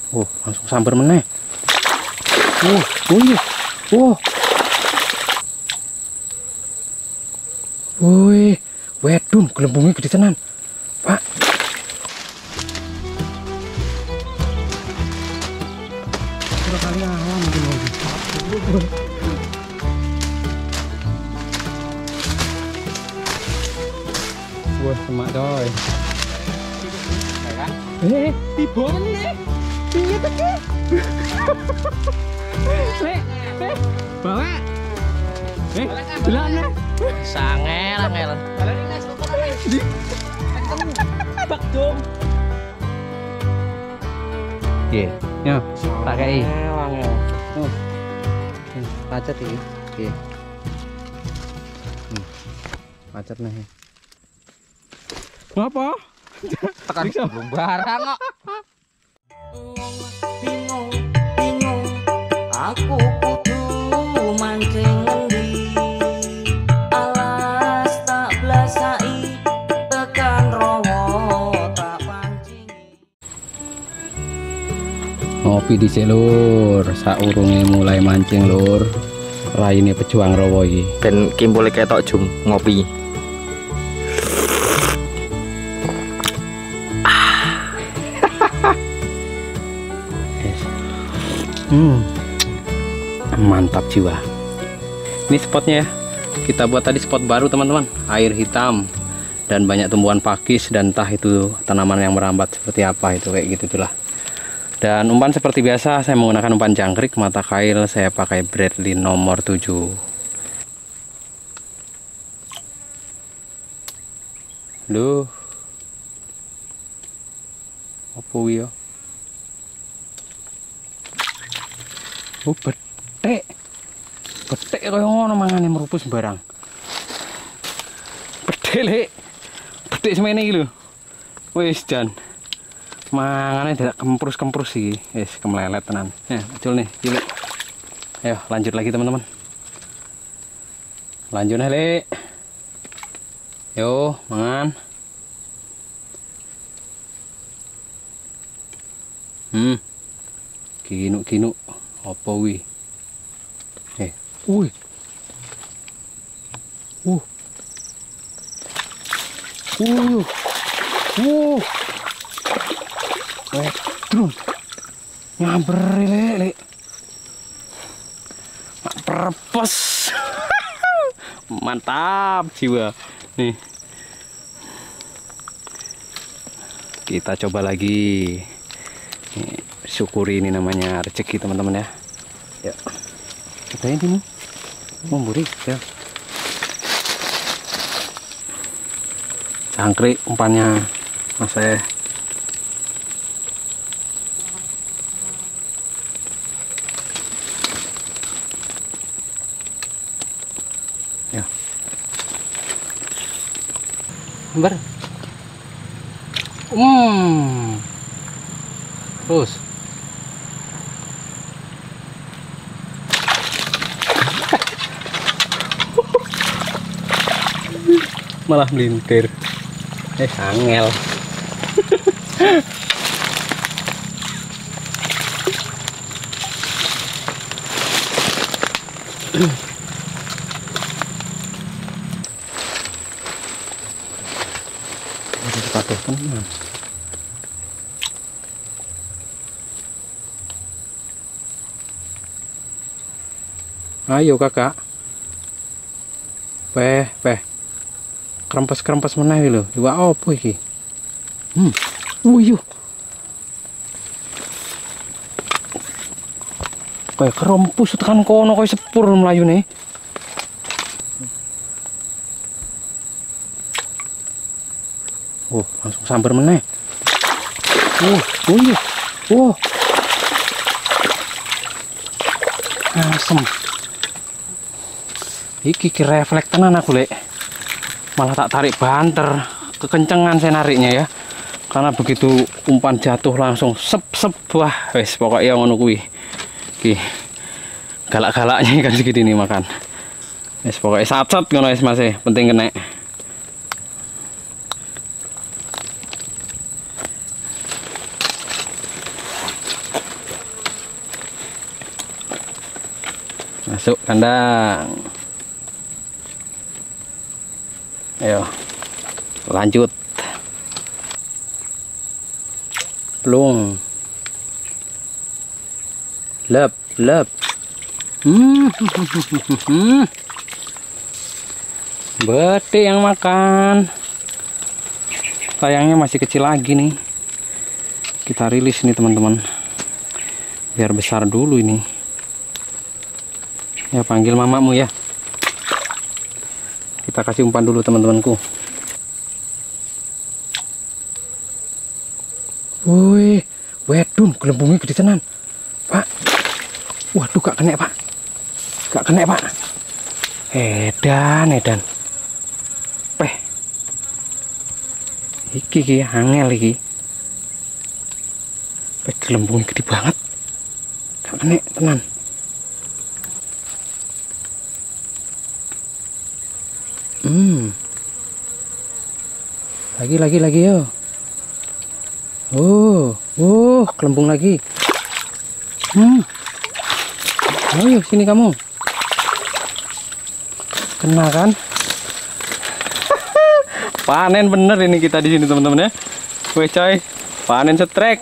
Langsung sambar meneh. Wih, wedun gelembungnya gede tenan, Pak. Kurang kali alam mungkin lagi. Wah, semak coy. Tiba meneh. Piye teke? Bawa. Delane. Angel. Bak dong. Nggih, ya, tak kei. Angel. Pacet iki. Nggih. Pacet nih. Ngapa? Tekan belum barang kok. Bingung, aku kudu mancing ngendi. Alas tak blasai tekan rowo tak pancing. Ngopi dhisik lur, saurunge mulai mancing lur. Raine pejuang rawa iki. Ben kimpule ketok jum ngopi. Mantap jiwa. Ini spotnya ya. Kita buat tadi spot baru teman-teman. Air hitam dan banyak tumbuhan pakis dan entah itu tanaman yang merambat seperti apa itu kayak gitu itulah. Dan umpan seperti biasa saya menggunakan umpan jangkrik mata kail, saya pakai Bradley nomor 7. Duh. Apa ya? Betek. Betek kaya ngono mangane merupus barang. Betek lek. Betek semene iki lho. Wis jan. Mangane dak kemprus-kemprus iki. Wis kemlelet tenan. Ya, muncul nih, cilik. Ayo, lanjut lagi teman-teman. Lanjut nih, Lek. Yo, mangan. Kinu-kinu. Apa wi? Wih. Drone. Nyamber lek. Mak perpes. Mantap jiwa. Nih. Kita coba lagi. Nih, syukuri ini namanya rezeki teman-teman ya. Ya. Cobain ini. Memburi ya. Jangkrik umpannya Mas saya. Ya. Ber. Terus. Malah melintir. Angel. Ayo kakak. Peh. Krempes meneh lho. Iwak opo iki? Wuyuh. Kayak kerempus tekan kono koyo sepur mlayune. Langsung sambar meneh. Wuyuh. Asem. Iki refleks tenan aku lek. Malah tak tarik banter, kekencengan saya nariknya ya. Karena begitu umpan jatuh langsung sep. Wah, wes pokoknya ngono kuwi. Iki galak-galaknya ikan segini nih makan. Wes pokoknya sat ngono wis Mas, penting kena. Masuk kandang. Ayo, lanjut. Plung. Lep. Bete yang makan. Sayangnya masih kecil lagi nih. Kita rilis nih teman-teman. Biar besar dulu ini. Ya, panggil mamamu ya. Kita kasih umpan dulu teman-temanku. Woi, wedun, gelembungnya gede tenan, Pak. Waduh, gak kena, Pak. Gak kena, Pak. Edan. Peh. Iki angel iki. Peh, gelembungnya gede banget. Gak kena, tenan. Lagi yo. Kelembung lagi. Ayo sini kamu. Kena kan? Panen bener ini kita di sini teman-teman ya. Wih coy, panen setrek.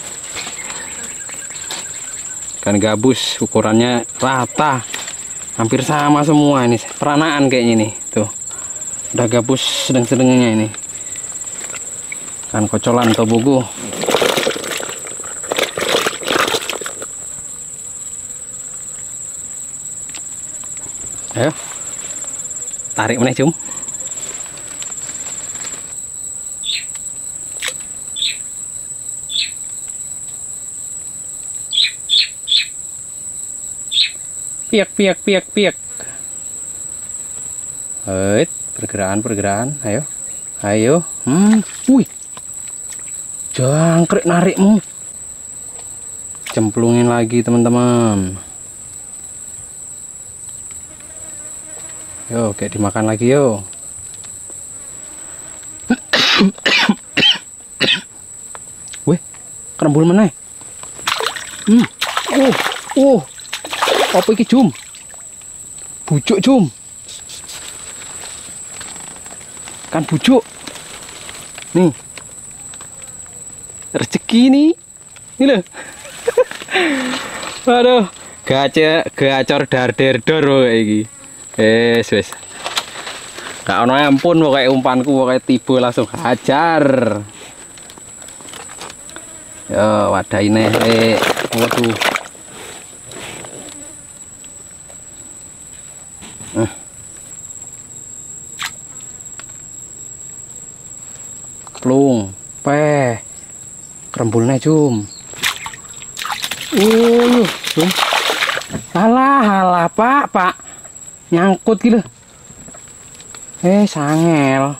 Ikan gabus ukurannya rata. Hampir sama semua ini. Peranaan kayaknya nih. Tuh. Udah gabus sedang-sedangnya ini. Ikan kocolan tobogo. Ayo. Tarik meneh, Cum. Piak. Pergerakan. Ayo. Wih. Jangkrik narikmu. Cemplungin lagi teman-teman. Yo, kayak dimakan lagi yo. Wih, kerembul meneh. Apa iki, Jum? Bujuk, Jum. Kan bujuk. Nih. Rezeki nih. Ini loh. Aduh, gacor dar-der-dor kayak iki. Wes. Gak ono ampun pokoke umpanku pokoke tiba langsung hajar. Yo, wadah ini. Waduh. Plung, peh. Kerembulnya, Jum. Jum. Halah, Pak. Nyangkut gitu. Sangel.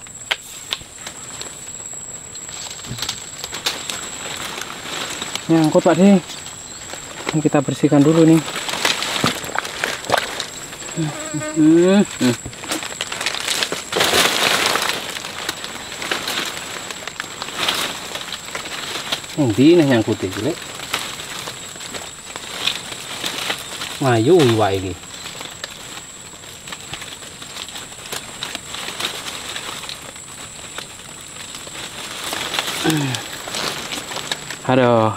Nyangkut, Pak deh. Ini kita bersihkan dulu nih. Ini nyangkut iki, Lek. Ngayu wae iki. Aduh.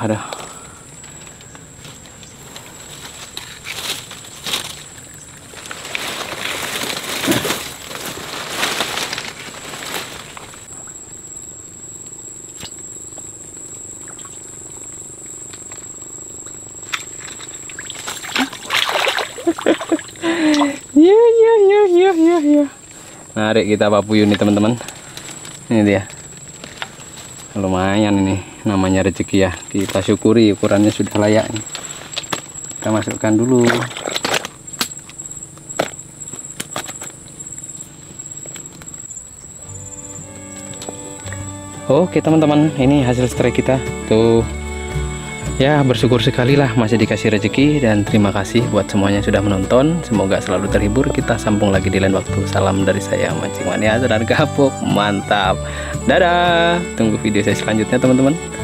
Ya. Narik kita Pak Puyuh nih teman-teman. Ini dia. Lumayan ini, namanya rezeki ya. Kita syukuri ukurannya sudah layak. Kita masukkan dulu. Oke teman-teman, ini hasil strike kita. Tuh. Ya, bersyukur sekali lah masih dikasih rezeki, dan terima kasih buat semuanya yang sudah menonton. Semoga selalu terhibur. Kita sambung lagi di lain waktu. Salam dari saya, Mancing Mania dan Gapuk. Mantap. Dadah. Tunggu video saya selanjutnya teman-teman.